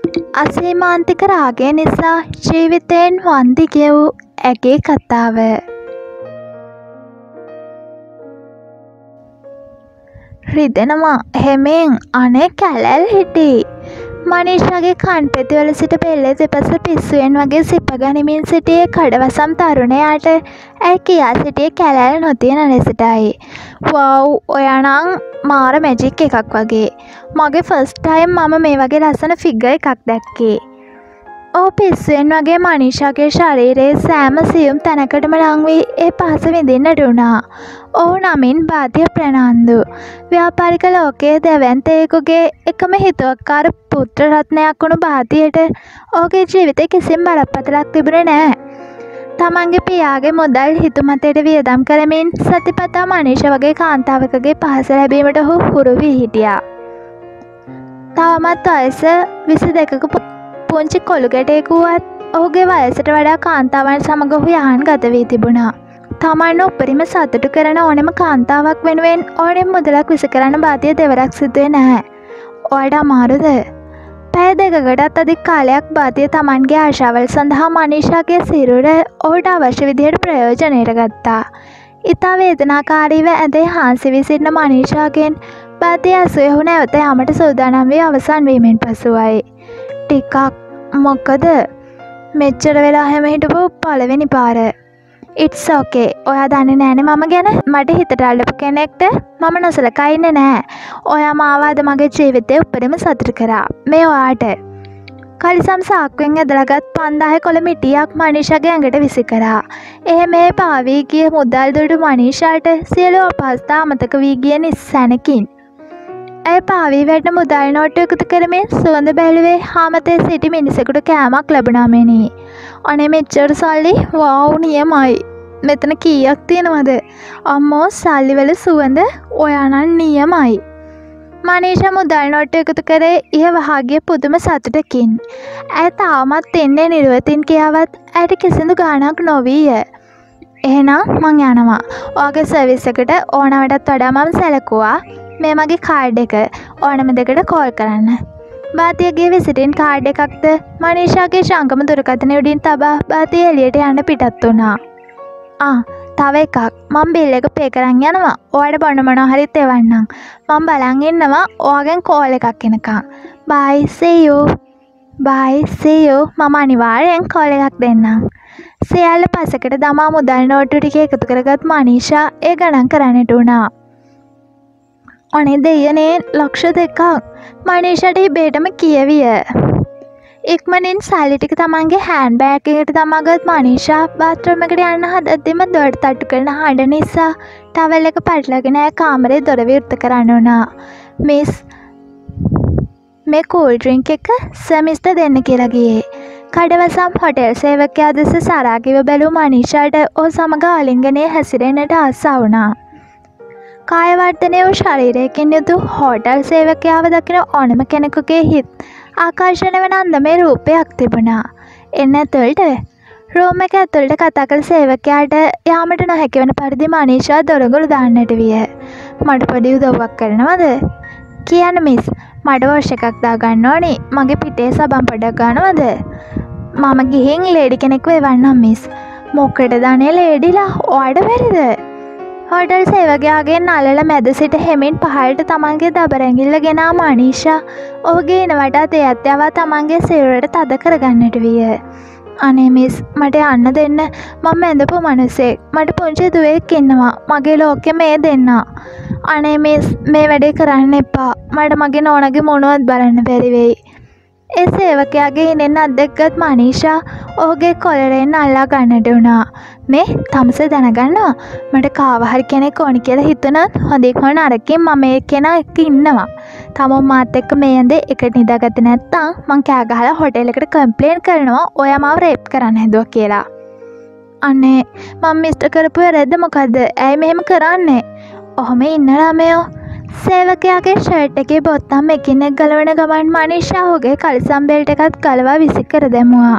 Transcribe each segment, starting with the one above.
අසීමාන්තික රාගය නිසා ජීවිතයෙන් වන්දි ගෙවූ ඇගේ කතාව. රිදෙනවා හෙමෙන් අනේ කැලැල් හිටි. මනීෂාගේ කන්පෙතිවල සිට පෙල්ලේ දෙපස පිස්සුවෙන් වගේ සිප ගනිමින් සිටියේ කඩවසම් තරුණයාට ඇයි කියා සිටියේ කැලැල් නොතියන ලෙසටයි. වව් ඔයානං මාර මැජික් එකක් වගේ. මගේ ෆස්ට් ටයිම් මම මේ වගේ ලස්සන ෆිගර් එකක් දැක්කේ. ඔහු පිස්සුවෙන් වගේ මනීෂාගේ ශරීරයේ සෑම සියුම් තැනකටම ලං වී ඒ පහස විඳින්නට වුණා. ඔහු නමින් බාතිය ප්‍රනාන්දු. ව්‍යාපාරික ලෝකයේ දැවැන්තයෙකුගේ එකම හිතුවක්කාර පුත්‍ර රත්නයක් වුණු බාතියට ඔහුගේ ජීවිතේ කිසිම බලපතලක් තිබුණේ නැහැ. තමන්ගේ පියාගේ මුදල් හිතුමතයට වියදම් කරමින් සතිපතා මනීෂා වගේ කාන්තාවකගේ පහස ලැබීමට ඔහු හුරු වී හිටියා. තවමත් වයස 22ක පුංචි කොළු ගැටයෙකුවත් ඔහුගේ වයසට වඩා කාන්තාවන් සමග ඔහු යහන් ගත වී තිබුණා. තමන්ව උපරිම සතුටු කරන ඕනෙම කාන්තාවක් වෙනුවෙන් ඕනෙම මුදලක් විස කරන්න බාතිය දෙවරක් සිදුවේ නැහැ. ඔයාට අමාරුද? පැය දෙකකටත් අධික කාලයක් බාතිය තමන්ගේ ආශාවල් සඳහා මනීෂාගේ සිරුර ඔහුට අවශ්‍ය විදිහට ප්‍රයෝජනයට ගත්තා. ඉතා වේදනාකාරීව ඇඳේ හාන්සි වී සිටින මනීෂාගෙන් බාතිය ඇසුවේ ඔහු නැවත යාමට සූදානම් වී අවසන් වීමෙන් පසුවයි. ටිකක් මොකද මෙච්චර වෙලා හැම හිටපු පළවෙනි පාර. It's okay. ඔයා දන්නේ නෑනේ මම ගැන. මට හිතට අල්ලපු කෙනෙක්ට මම නොසලකා ඉන්නේ නෑ. ඔයා මාව අද මගේ ජීවිතේ උපරිම සතුටු කරා. මේ ඔයාට. කලිසම් සාක්කුවෙන් ඇදලාගත් 5000 කොළ මිටියක් මනීෂාගේ ඇඟට විසි කරා. එහෙම පාවී ගිය මුදල් දුටු මනීෂාට සියලු අපහසුතා අමතක වී ගිය නිස්සැනකින් ඇය පාවී වැටෙන මුදල් නෝට්ටු එකතු කරමින් සුවඳ බැලුවේ හාමතේ සිටි මිනිසෙකුට කෑමක් ලැබුණා මෙනි. අනේ මෙච්චර සල්ලි වව් නියමයි. මෙතන කීයක් තියෙනවද? අම්මෝ සල්ලිවල සුවඳ ඔයානම් නියමයි. මනීෂා මුදල් නෝට්ටු එකතු කරේ ඉහ වහාගේ පුදුම සතුටකින්. ඇය තාමත් එන්නේ නිරුවතින් කියාවත් ඇයට කිසිදු ගාණක් නොවීය. එහෙනම් මං යනවා. ඔයාගේ සර්විස් එකට ඕනවටත් වඩා මම සැලකුවා. මේ මගේ කාඩ් එක ඕනම දෙකට කෝල් කරන්න. බාතියගේ විසිටින් කාඩ් එකක්ද මනීෂාගේ ශංකම දුරකථනය උඩින් තබා බාතිය එළියට යන්න පිටත් වුණා. තව එකක් මම බිල් එක පේ කරන් යනවා. ඔයාලට බොන්න මොනවා හරි තෙවන්නම්. මම බලන් ඉන්නවා ඔයාගෙන් කෝල් එකක් එනකන්. bye see you. bye see you. මම අනිවාර්යෙන් කෝල් එකක් දෙන්නම්. සියල්ල පසකට දමා මුදල් නෝට්ටු ටික එකතු කරගත් මනීෂා ඒ ගණන් කරන්නට වුණා. අනේ දෙයනේ ලක්ෂ 2ක් මනීෂාට ඉබේටම කියවිය. ඉක්මනින් සල්ලි ටික තමන්ගේ හෑන්ඩ් බෑග් එකට තමාගත් මනීෂා බාත්රූම් එකට යන්න හදද්දිම දොර තට්ටු කරන හඬ නිසා ටවල් එක පැටලගෙන කාමරේ දොර විවෘත කරන්න වුණා. මිස් මේ කූල් ඩ්‍රින්ක් එක සර් මිස්ටර් දෙන්න කියලා ගියේ. කඩවසම් හොටෙල් සේවකයා දෙස සරාගිව බැලූ මනීෂාට ඔහු සමග ආලිංගනයේ හැසිරෙන්නට ආසා වුණා. කායවර්ධනය වූ ශරීරයකින් යුතු හෝටල් සේවකයාව දකින ඕනම කෙනෙකුගේ හිත් ආකර්ෂණය වන අන්දමේ රූපයක් තිබුණා. එන්න ඇතුළට. රූම් එක ඇතුළට කතා කළ සේවකයාට යාමට නොහැකි වන පරිදි මනීෂා දොරගුළු දාන්නට විය. මට පොඩි උදව්වක් කරනවද? කියන්න මිස්. මට වොෂ් එකක් දාගන්න ඕනි. මගේ පිටේ සබන් පොඩක් ගන්නවද? මම ගිහින් ලේඩි කෙනෙක්ව එවන්නම් මිස්. මොකටද අනේ ලේඩිලා? ඔයාට බැරිද? හෝටල් සේවකයාගෙන් අල්ලලා මැද සිට හෙමින් පහළට තමන්ගේ දබරැඟිල්ල ගෙනා මනීෂා ඔහුගේ ඉනවටා තෙයත් යවා තමන්ගේ සිරුරට තද කරගන්නට විය. අනේ මිස් මට යන්න දෙන්න. මම ඇඳපු මනුස්සෙක්. මට පුංචි දුවෙක් ඉන්නවා. මගේ ලෝකෙ මේ දෙන්නා. අනේ මිස් මේ වැඩේ කරන්න එපා. මට මගේ නෝනගේ මොනවත් බලන්න බැරි වෙයි. ඒ සේවකයාගේ හිනෙන් අද්දෙක්ගත් මනීෂා ඔහුගේ කොලරෙන් අල්ලා ගන්නට වුණා. මේ තමස දැනගන්නවා මට කාව හරි කෙනෙක් ඕනි කියලා හිතුණත් හොඳින් හොන අරකින් මම මේ කෙනා එක්ක ඉන්නවා. තමන් මාත් එක්ක මේ ඇඳේ එකට නිදාගත්තේ නැත්තම් මං කෑ ගහලා හොටෙල් එකට කම්ප්ලේන්ට් කරනවා ඔයා මාව රේප් කරන්න හැදුවා කියලා. අනේ මම මිස්ටර් කරපු වැරද්ද මොකද්ද? ඇයි මෙහෙම කරන්නේ? ඔහොම ඉන්න ළමයෝ සේවකයාගේ ෂර්ට් එකේ බොත්තම් එකිනෙක ගලවන ගමන් මනීෂා ඔහුගේ කලිසම් බෙල්ට් එකත් ගලවා විසි කර දැමුවා.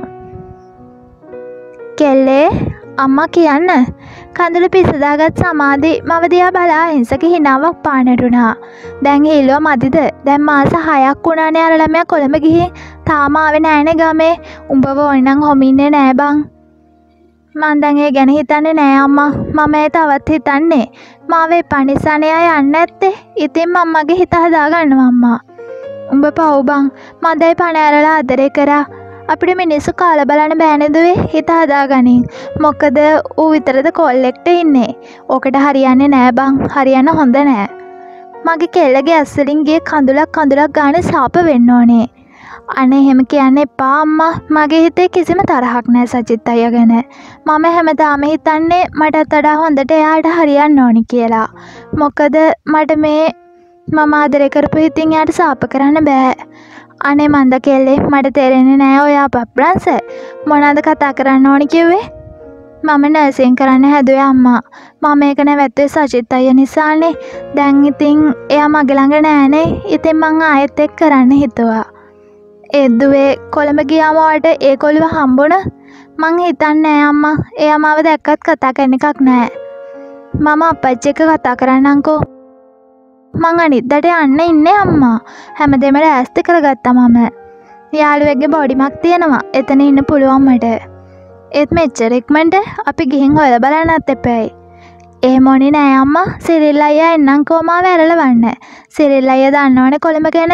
කෙල්ලේ අම්මා කියන්න. කඳුළු පිසදාගත් සමාධි මව දිහා බලා හිංසක හිනාවක් පානට වුණා. දැන් හීලුව මදිද? දැන් මාස 6ක් වුණානේ අර ළමයා කොළඹ ගිහින්. තාම ආවේ නෑනේ ගමේ. උඹව ඕනනම් හොමින්නේ නෑ බං. මං දැන් ඒ ගැන හිතන්නේ නෑ අම්මා. මම ඒ තවත් හිතන්නේ. මාව එපා නිසානේ අය යන්නේ නැත්තේ. ඉතින් මම මගේ හිත හදාගන්නවා අම්මා. උඹ පව් බං. මදයි පණ ඇරලා ආදරේ කරා. අපිට මිනිස්සු කාලා බලන්න බෑනේ දුවේ. හිත හදාගනින්. මොකද ඌ විතරද කොල්ලෙක්ට ඉන්නේ. ඕකට හරියන්නේ නෑ බං. හරියන්න හොඳ නෑ. මගේ කෙල්ලගේ ඇස් වලින් ගිය කඳුලක් ගානේ සාප වෙන්න ඕනේ. අනේ එහෙම කියන්න එපා අම්මා. මගේ හිතේ කිසිම තරහක් නෑ සජිත් අයියා ගැන. මම හැමදාම හිතන්නේ මටත් වඩා හොඳට එයාට හරියන්න ඕනි කියලා. මොකද මට මේ මම ආදරේ කරපු හිතින් එයාට සාප කරන්න බෑ. අනේ මන්ද කෙල්ලේ මට තේරෙන්නේ නෑ ඔයා පප්‍රන්ස. මොනවද කතා කරන්න ඕනි කිව්වේ? මම නර්සින් කරන්න හැදුවේ අම්මා. මම මේක නැවැත්තුවේ සජිත් අයියා නිසානේ. දැන් ඉතින් එයා මගේ ළඟ නෑනේ. ඉතින් මං ආයෙත් එක්ක කරන්න හිතුවා. එද්දුවේ කොළඹ ගියාම ඔයාට ඒ කොළුව හම්බුණා? මං හිතන්නේ නෑ අම්මා. එයා මාව දැක්කත් කතා කරන එකක් නෑ. මම අප්පච්චි එක්ක කතා කරන්නම්කෝ. මං අනිද්දාට යන්න ඉන්නේ අම්මා. හැමදේම රෑස්ති කරගත්තා මම. යාළුවෙක්ගේ බොඩිමක් තියෙනවා. එතන ඉන්න පුළුවන් මට. ඒත් මෙච්චර ඉක්මනට අපි ගිහින් හොයලා බලන්නත් එපායි. එහෙම ඕනේ නෑ අම්මා. සිරිල් අයියා එන්නම්කෝ මාව ඇරලවන්න. සිරිල් අයියා දන්නවනේ කොළඹ ගැන.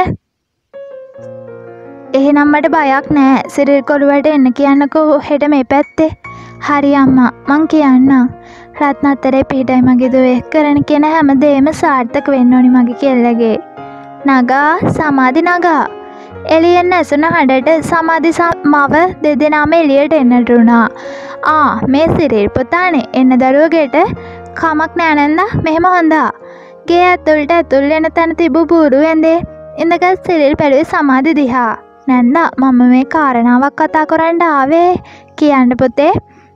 එහෙනම් මට බයක් නෑ. සිරිල් කොළුවට එන්න කියන්නකෝ හෙට මේ පැත්තේ. හරි අම්මා. මං කියන්නම්. රත්නත්තරේ පිටයි මගේ දුවේ. කරන කියන හැම දෙයක්ම සාර්ථක වෙන්න ඕනි මගේ කෙල්ලගේ. නගා සමාධි නගා. එළියෙන් ඇසුන හඬට සමාධි මව දෙදෙනාම එළියට එන්නට වුණා. මේ සිරිල් පුතානේ එන්න දරුවගෙට කමක් නෑ නන්දා. මෙහෙම හොඳා. ගේ ඇතුළට ඇතුල් වෙන තැන තිබු බూరు ඇඳේ ඉඳගත් සිරිල් පැලුවේ සමාධි දිහා. නැන්දා මම මේ කාරණාවක් කතා කරන්න ආවේ. කියන්න පුතේ.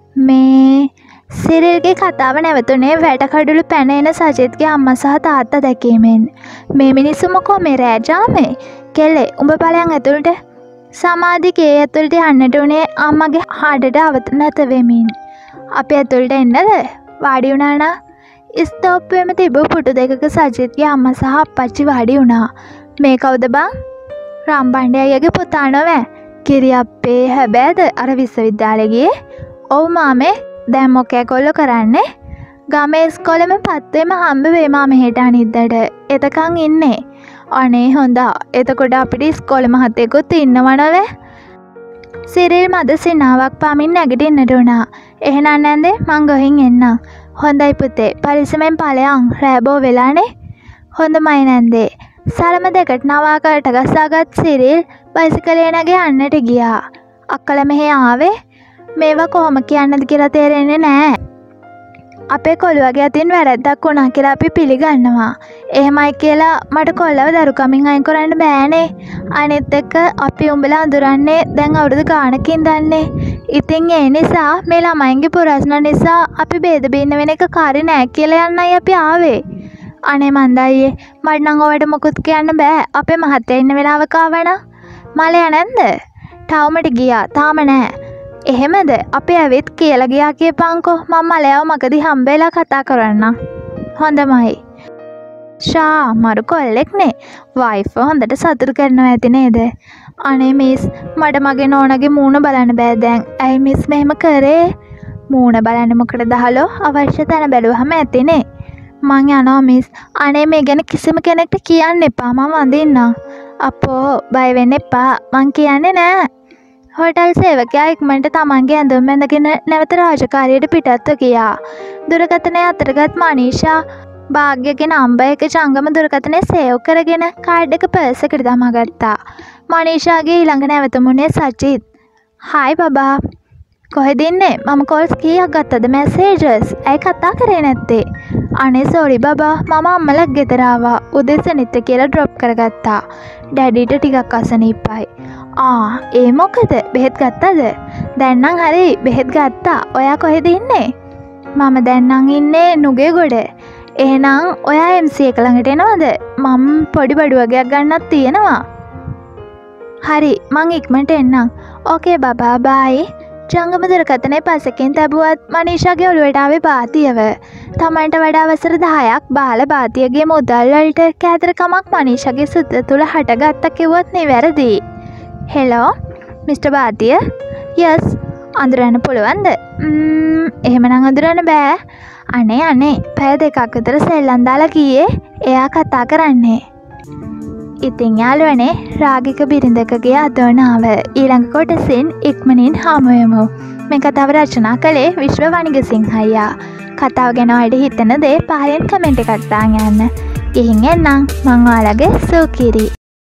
මේ සිරිල්ගේ කතාව නැවතුනේ වැටකඩුළු පැන එන සජිත්ගේ අම්මා සහ තාත්තා දැකීමෙන්. මේ මිනිස්සු මොකෝ මේ රෑජාමේ? කෙල්ලේ උඹ ඵලයන් ඇතුළට. සමාධිගේ ඇතුළට යන්නට උනේ අම්මගේ හඩට අවතනත වෙමින්. අපි ඇතුළට එන්නද? වාඩි වුණා නා. ස්තෝප්පුවේම තිබු පුටු දෙකක සජිත්ගේ අම්මා සහ අප්පච්චි වාඩි වුණා. මේ කවුද බං? රම්බණ්ඩේ අයියාගේ පුතා නෝවේ. කිරි අප්පේ හැබෑද අර විශ්වවිද්‍යාලේ ගියේ? ඔව් මාමේ. දැන් මොකෑ කොල්ල කරන්නේ? ගමේ ඉස්කෝලේම පත්වෙම හම්බ වෙයි මා මෙහෙට අනිද්දාට. එතකන් ඉන්නේ. අනේ හොඳා. එතකොට අපිට ඉස්කෝලේ මහත්තයෙකුත් ඉන්නව නේද? සිරිල් මද සිනාවක් පාමින් නැගිටින්නට උනා. එහෙනම් නැන්දේ මං ගොහින් එන්නම්. හොඳයි පුතේ. පරිස්සමෙන් ඵලයන්. රෑබෝ වෙලානේ. හොඳමයි නැන්දේ. සරම දෙකට නවාකට ගස්සාගත් සිරිල් බයිසිකලේ නැගී යන්නට ගියා. අක්කලා මෙහෙ ආවේ. මේවා කොහොම කියන්නද කියලා තේරෙන්නේ නෑ. අපේ කොළුවගේ අතින් වැරද්දක් වුණා කියලා අපි පිළිගන්නවා. එහෙමයි කියලා මට කොල්ලව දරුකමින් අයින් කරන්න බෑනේ. අනිත් එක්ක අපි උඹලා අඳුරන්නේ දැන් අවුරුදු ගානකින් දන්නේ. ඉතින් ඒ නිසා මේ ළමයින්ගේ පුරස්න නිසා අපි බේද බින්න වෙන එක කාර්ය නෑ කියලා යන්නයි අපි ආවේ. අනේ මන්දයි මට නම් ඔයාලට මොකුත් කියන්න බෑ. අපේ මහත්තයා ඉන්න වෙලාවක ආවනම් මලයා නැන්ද? ටවුමට ගියා. තාම නෑ. එහෙමද? අපි ඇවිත් කියලා ගියා කියපන්කෝ. මම මලයාව මගදී හම්බෙලා කතා කරන්නම්. හොඳමයි. ෂා මරු කොල්ලෙක්නේ. වයිෆ් හොඳට සතුටු කරනවා ඇති නේද? අනේ මිස් මට මගේ නෝනගේ මූණ බලන්න බෑ දැන්. ඇයි මිස් මෙහෙම කරේ? මූණ බලන්න මොකටද දහලෝ? අවශ්‍ය තැන බැලුවහම ඇතිනේ. මං යනවා මිස්. අනේ මේ ගැන කිසිම කෙනෙක්ට කියන්න එපා. මම වඳින්නම්. අපෝ බය වෙන්න එපා. මං කියන්නේ නෑ. හෝටල් සේවකයා ඉක්මනට තමන්ගේ ඇඳුම් ඇඳගෙන නැවත රාජකාරියට පිටත්ව ගියා. දුරකථනය අතරගත් මනීෂා භාග්‍යගේ නම්බර් එක ජංගම දුරකථනයේ සේව් කරගෙන කාඩ් එක පර්ස් එකට දමා ගත්තා. මනීෂාගේ ඊළඟ නැවතුමුනේ සජිත්. "හායි බබා. කොහෙද ඉන්නේ? මම කෝල්ස් කීයක් ගත්තද මැසේජස්? ඇයි කතා කරේ නැත්තේ?" "අනේ සෝරි බබා. මම අම්මලා ගෙදර ආවා. උදේසනිත් කියලා ඩ්‍රොප් කරගත්තා. ඩැඩිට ටිකක් අසනීපයි." ඒ මොකද? බෙහෙත් ගත්තද? දැන් නම් හරි බෙහෙත් ගත්තා. ඔයා කොහෙද ඉන්නේ? මම දැන් නම් ඉන්නේ නුගේගොඩ. එහෙනම් ඔයා MC එක ළඟට එනවද? මම පොඩි බඩු වගේක් ගන්නත් තියෙනවා. හරි මං ඉක්මනට එන්නම්. ඕකේ බබා බයි. ජංගම දුරකථනයේ පසකින් තැබුවත් මනීෂාගේ ඔළුවට ආවේ බාතියව. තමන්ට වඩා වසර 10ක් බාල බාතියගේ මුදල් වලට කෑදරකමක් මනීෂාගේ සුද්ද තුල හටගත්ත කිව්වොත් නිවැරදි. හෙලෝ මිස්ටර් භාතිය යස් අඳුරන්න පුළුවන්ද එහෙමනම් අඳුරන්න බෑ අනේ පැය දෙකක් විතර සෙල්ලම් දාලා ගියේ එයා කතා කරන්නේ ඉතින් යාළුවනේ රාගික බිරිඳකගේ අදෝනාව ඊළඟ කොටසින් ඉක්මනින් හමුවෙමු මේ කතාව රචනා කළේ විශ්ව වනිගසිංහ අයියා කතාව ගැන ඔයාලට හිතෙන දේ පහලින් කමෙන්ට් එකක් දාන්න යන්න ගිහින් එන්නම් මං ඔයාලගේ සුකිරි